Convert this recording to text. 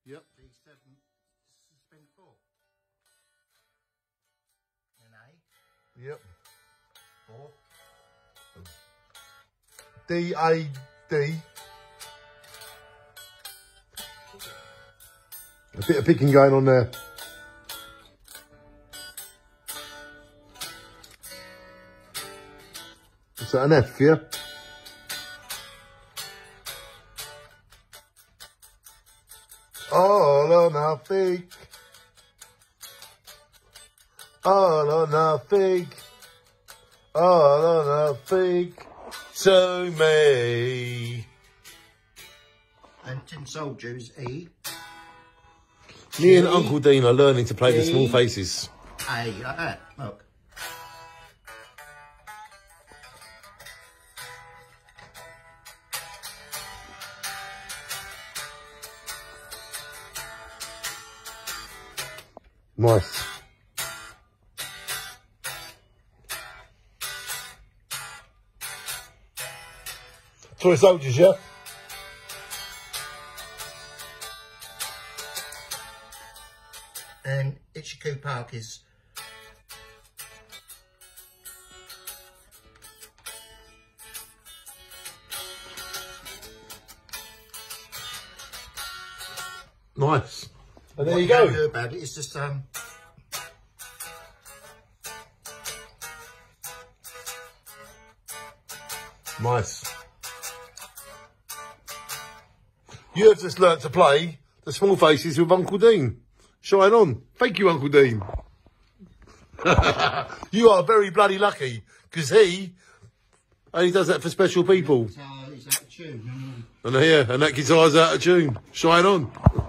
Yep. D7, spin 4. An A. Yep. 4. D, A, D. A bit of picking going on there. Is that an F, yeah? All or nothing. All or nothing. All or nothing to me. And Tin Soldier is E. Me and Uncle Dean are learning to play the small faces. A, like that. Look. Nice. Toy soldiers, yeah? And Ichiku Park is Nice. And there what you can go. do about it is just Nice. You have just learnt to play the small faces with Uncle Dean. Shine on. Thank you, Uncle Dean. You are very bloody lucky, because he only does that for special people. is out of tune. And yeah, and that guitar's out of tune. Shine on.